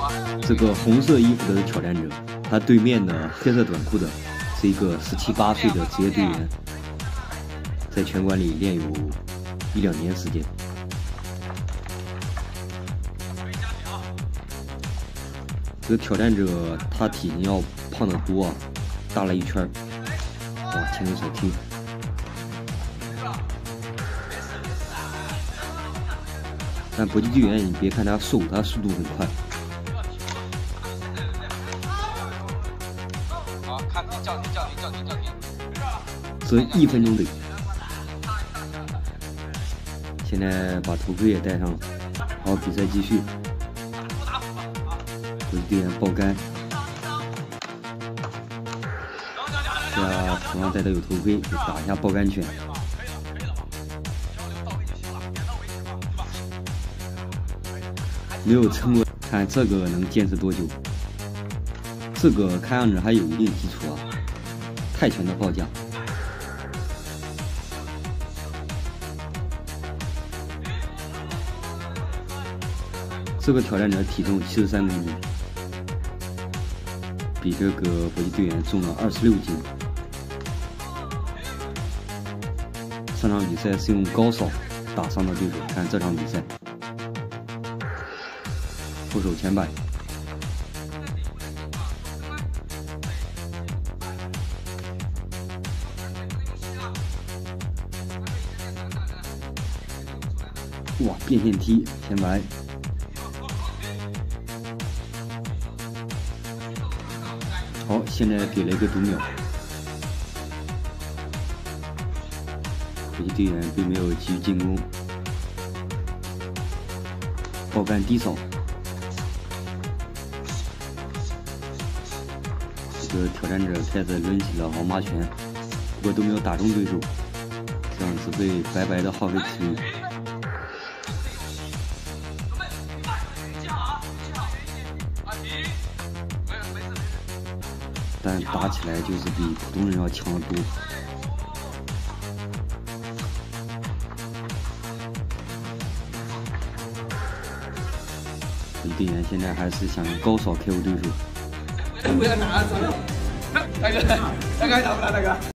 这个红色衣服的挑战者，他对面的黑色短裤的是一个17、18岁的职业队员，在拳馆里练有1、2年时间。这个挑战者他体型要胖得多啊，大了一圈。哇，前腿甩踢！但搏击队员，你别看他瘦，他速度很快。 好，看你叫停！ 这1分钟内。现在把头盔也戴上了。好，比赛继续。搏击队员爆杆。头上戴的有头盔，就打一下爆杆拳。没有撑过，看这个能坚持多久？这个看样子还有一定基础啊，泰拳的报价。这个挑战者体重73公斤，比这个搏击队员重了26斤。上场比赛是用高扫打伤的对手，看这场比赛。后手前摆，哇，变线踢前摆，好，现在给了一个读秒，搏击队员并没有继续进攻，爆杆低扫。这个挑战者开始抡起了王八拳，不过都没有打中对手，这样只会白白的耗费体力。但打起来就是比普通人要强得多。队员现在还是想用高扫 KO 对手。 不要拿，走了。大哥，打不了，大哥。